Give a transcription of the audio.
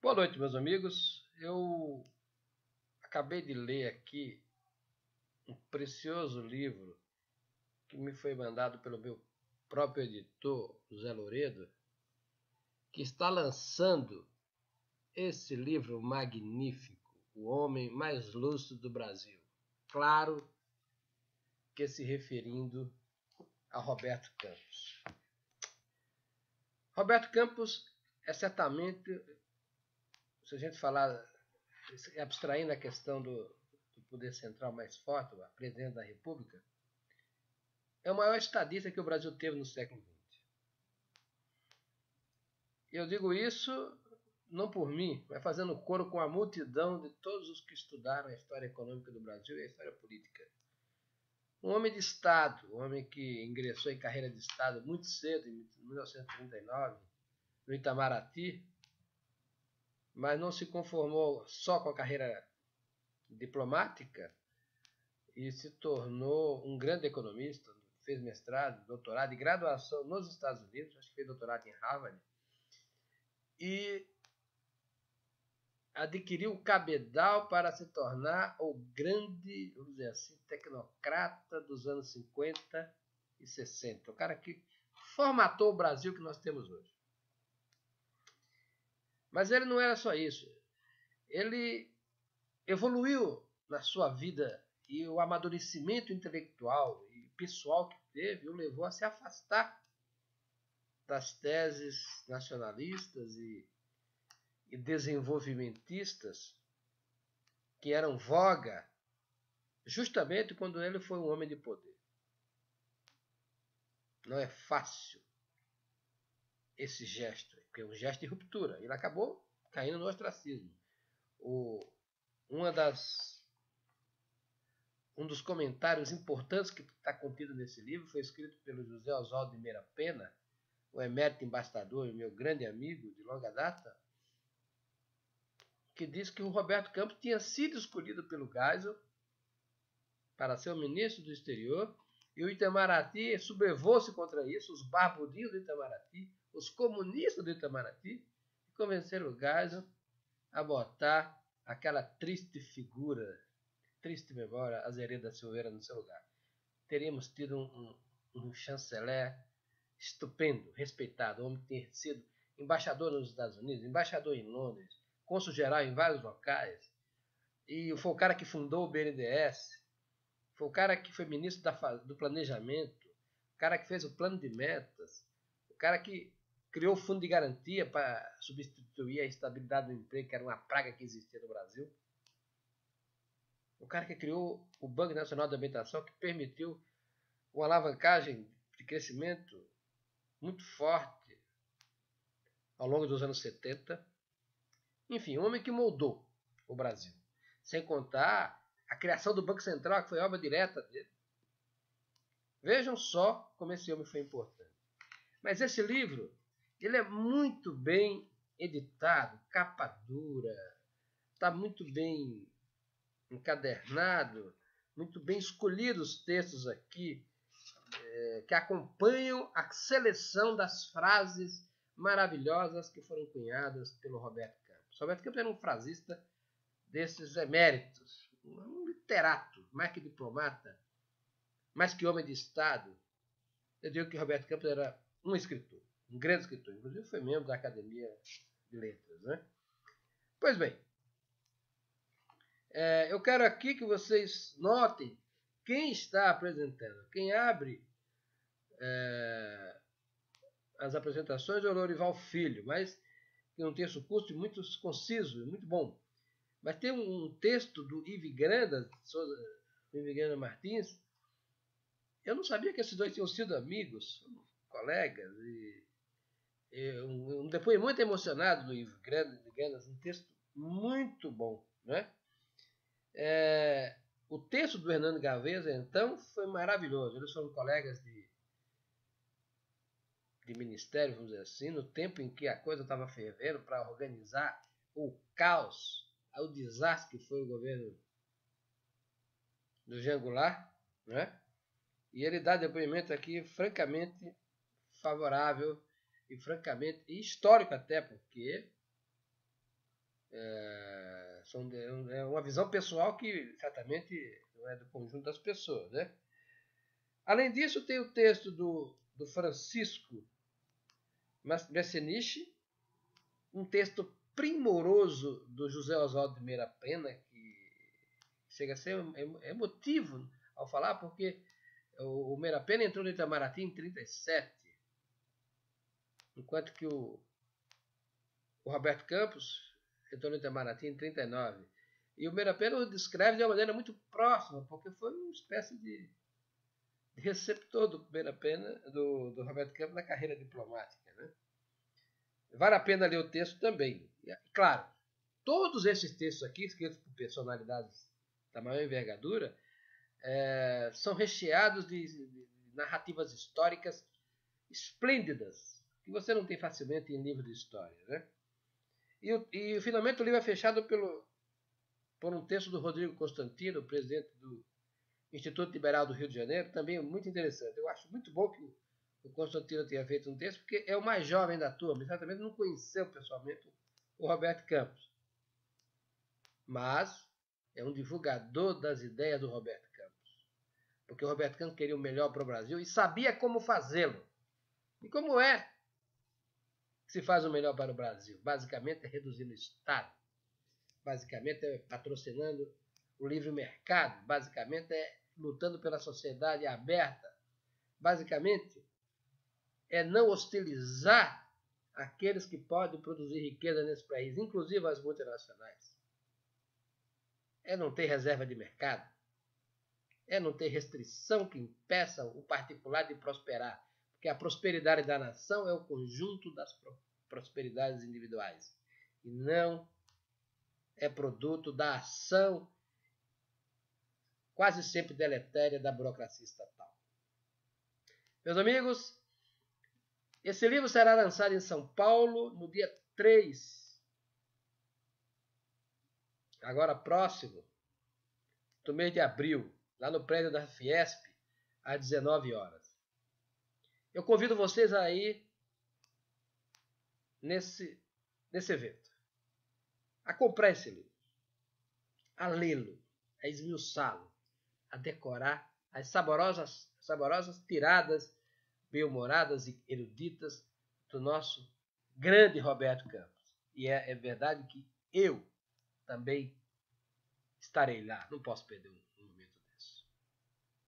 Boa noite, meus amigos. Eu acabei de ler aqui um precioso livro que me foi mandado pelo meu próprio editor, José Loredo, que está lançando esse livro magnífico, O Homem Mais Lúcido do Brasil. Claro que se referindo a Roberto Campos. Roberto Campos é certamente, se a gente falar, abstraindo a questão do poder central mais forte, a presidente da República, é o maior estadista que o Brasil teve no século XX. Eu digo isso não por mim, mas fazendo coro com a multidão de todos os que estudaram a história econômica do Brasil e a história política. Um homem de Estado, um homem que ingressou em carreira de Estado muito cedo, em 1939, no Itamaraty, mas não se conformou só com a carreira diplomática e se tornou um grande economista, fez mestrado, doutorado e graduação nos Estados Unidos, acho que fez doutorado em Harvard, e adquiriu o cabedal para se tornar o grande, vamos dizer assim, tecnocrata dos anos 50 e 60. O cara que formatou o Brasil que nós temos hoje. Mas ele não era só isso. Ele evoluiu na sua vida e o amadurecimento intelectual e pessoal que teve o levou a se afastar das teses nacionalistas e desenvolvimentistas que eram voga justamente quando ele foi um homem de poder. Não é fácil esse gesto, porque é um gesto de ruptura. Ele acabou caindo no ostracismo. Um dos comentários importantes que está contido nesse livro foi escrito pelo José Oswaldo de Meira Pena, o emérito embaixador e meu grande amigo de longa data, que diz que o Roberto Campos tinha sido escolhido pelo Geisel para ser o ministro do exterior e o Itamaraty sublevou-se contra isso, os barbudinhos do Itamaraty, os comunistas do Itamaraty, e convenceram o Geisel a botar aquela triste figura, triste memória, Azeredo da Silveira no seu lugar. Teríamos tido um chanceler estupendo, respeitado, um homem que ter sido embaixador nos Estados Unidos, embaixador em Londres, cônsul-geral em vários locais, e foi o cara que fundou o BNDES, foi o cara que foi ministro do planejamento, o cara que fez o plano de metas, o cara que criou o fundo de garantia para substituir a estabilidade do emprego, que era uma praga que existia no Brasil. O cara que criou o Banco Nacional de Habitação, que permitiu uma alavancagem de crescimento muito forte ao longo dos anos 70. Enfim, um homem que moldou o Brasil. Sem contar a criação do Banco Central, que foi obra direta dele. Vejam só como esse homem foi importante. Mas esse livro, ele é muito bem editado, capa dura, está muito bem encadernado, muito bem escolhidos os textos aqui, que acompanham a seleção das frases maravilhosas que foram cunhadas pelo Roberto Campos. Roberto Campos era um frasista desses eméritos, um literato, mais que diplomata, mais que homem de Estado. Eu digo que Roberto Campos era um escritor, um grande escritor, inclusive foi membro da Academia de Letras, né? Pois bem, eu quero aqui que vocês notem quem está apresentando. Quem abre as apresentações é o Lorival Filho, mas tem um texto curto e muito conciso, muito bom. Mas tem um texto do Ive Granda Martins. Eu não sabia que esses dois tinham sido amigos, colegas. Um depoimento muito emocionado do Ive Granda, um texto muito bom, né? O texto do Hernando Gaveza, então, foi maravilhoso. Eles foram colegas de ministério, vamos dizer assim, no tempo em que a coisa estava fervendo para organizar o caos, o desastre que foi o governo do Jean Goulart, né? E ele dá depoimento aqui francamente favorável e francamente histórico até, porque É uma visão pessoal que certamente não é do conjunto das pessoas, né? Além disso, tem o texto do Francisco Messeniche, um texto primoroso do José Oswaldo de Meira Pena, que chega a ser emotivo ao falar, porque o Meira Pena entrou no Itamaraty em 1937, enquanto que o Roberto Campos entrou no Itamaraty em 1939. E o Meira Pena o descreve de uma maneira muito próxima, porque foi uma espécie de receptor do Meira Pena, do Roberto Campos na carreira diplomática, né? Vale a pena ler o texto também. E, claro, todos esses textos aqui, escritos por personalidades da maior envergadura, são recheados de narrativas históricas esplêndidas, que você não tem facilmente em livro de história, né? E finalmente o livro é fechado por um texto do Rodrigo Constantino, presidente do Instituto Liberal do Rio de Janeiro, também muito interessante. Eu acho muito bom que o Constantino tenha feito um texto, porque é o mais jovem da turma, exatamente não conheceu pessoalmente o Roberto Campos, mas é um divulgador das ideias do Roberto Campos, porque o Roberto Campos queria o melhor para o Brasil e sabia como fazê-lo. E como é que se faz o melhor para o Brasil? Basicamente é reduzindo o Estado, basicamente é patrocinando o livre mercado, basicamente é lutando pela sociedade aberta, basicamente é não hostilizar aqueles que podem produzir riqueza nesse país, inclusive as multinacionais. É não ter reserva de mercado. É não ter restrição que impeça o particular de prosperar. Porque a prosperidade da nação é o conjunto das prosperidades individuais. E não é produto da ação quase sempre deletéria da burocracia estatal. Meus amigos, esse livro será lançado em São Paulo no dia 3, agora próximo, do mês de abril, lá no prédio da Fiesp, às 19 horas. Eu convido vocês a ir nesse evento, a comprar esse livro, a lê-lo, a esmiuçá-lo, a decorar as saborosas tiradas bem-humoradas e eruditas do nosso grande Roberto Campos. E é verdade que eu também estarei lá, não posso perder um.